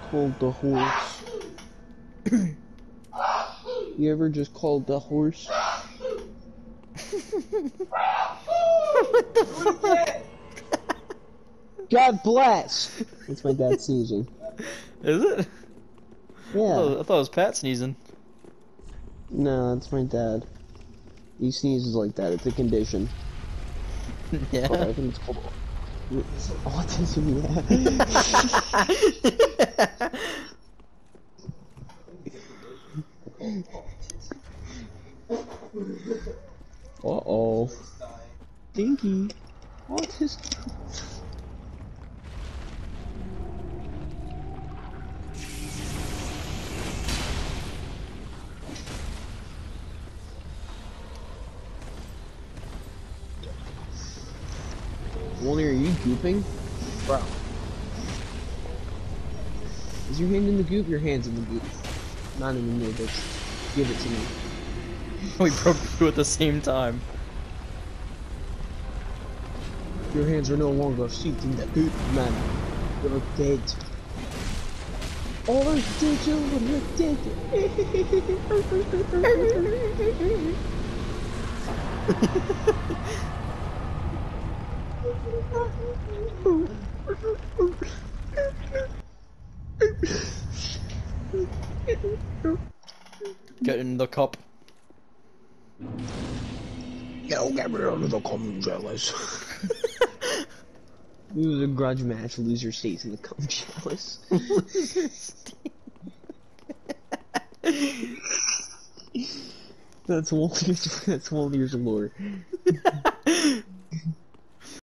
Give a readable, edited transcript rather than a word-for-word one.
called the horse. You ever just called the horse? What the fuck? God bless! That's my dad sneezing. Is it? Yeah. I thought it was Pat sneezing. No, that's my dad. He sneezes like that. It's a condition. Yeah. Oh, I think it's called autism, yeah. Uh-oh. Dinky. Autism. Wally, are you gooping? Bro. Is your hand in the goop? Your hand's in the goop. Not in the middle, bitch. Give it to me. We broke through at the same time. Your hands are no longer steeped in the goop, man. You're dead. Oh, did you? You're dead. Get in the cup. Yo, get me out of the cum chalice. Lose a grudge match, loser stays in the cum chalice. That's Walter's lore.